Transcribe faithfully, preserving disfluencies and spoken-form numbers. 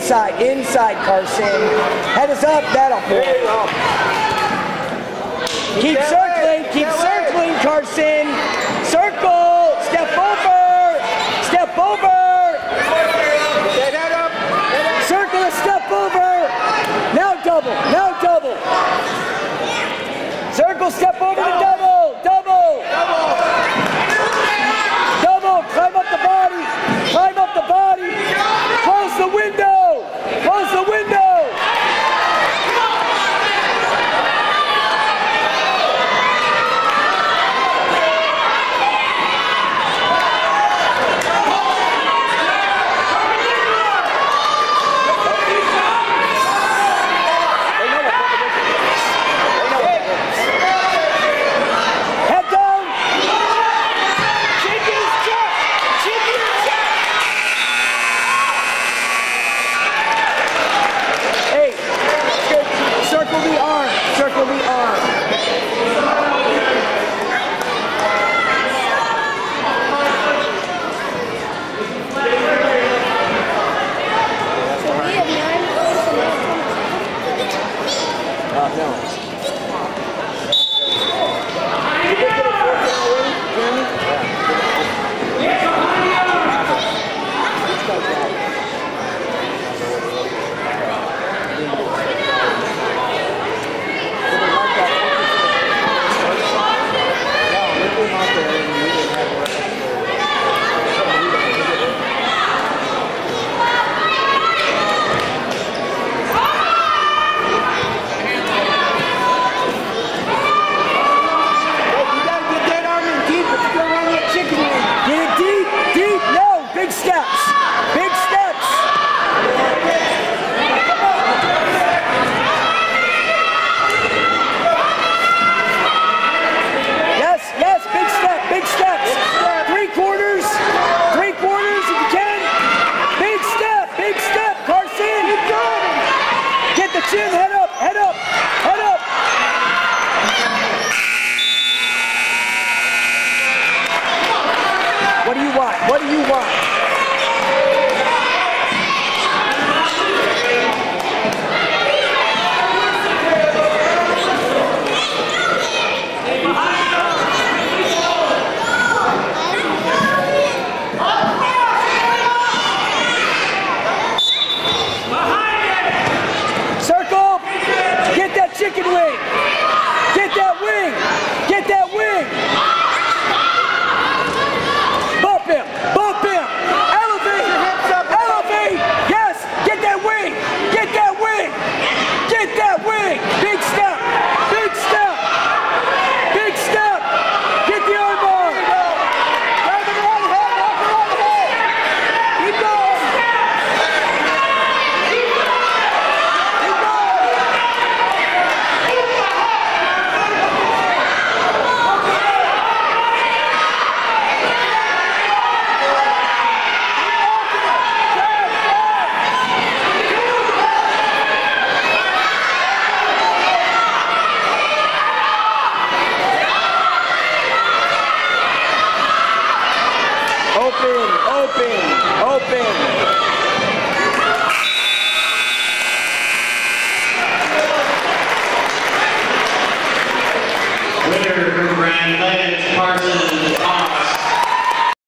inside, inside, Karson. Head is up, that'll pull. Keep circling, keep circling, Karson. Circle, step over, step over. Circle a step over. Now double, now double. Circle, step over to double, double. Double, climb up the body, climb up the body. Close the window, close the window. Chin, head up, head up, head up. What do you want? What do you want? Chicken wing! Get that wing! Get that wing! Bump him! Bump him! Elevate! Elevate! Yes! Get that wing! Get that wing! Get that wing! Big step! Big step! Big step! Get the arm bar! Grab him around the head! Walk around the head! Keep going! Open, open, open. Winner.